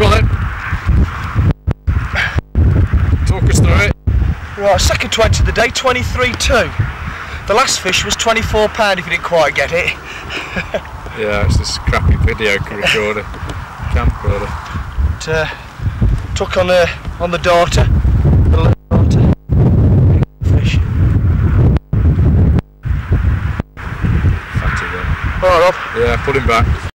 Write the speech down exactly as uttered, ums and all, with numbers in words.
Go on then. Talk us through it. Right, second twenty of the day, twenty-three two. The last fish was twenty-four pounds if you didn't quite get it. Yeah, it's this crappy video recorder, camcorder. But, uh, took on the on the daughter, the little daughter. Fish. Fatty one. Alright, Rob. Yeah, put him back.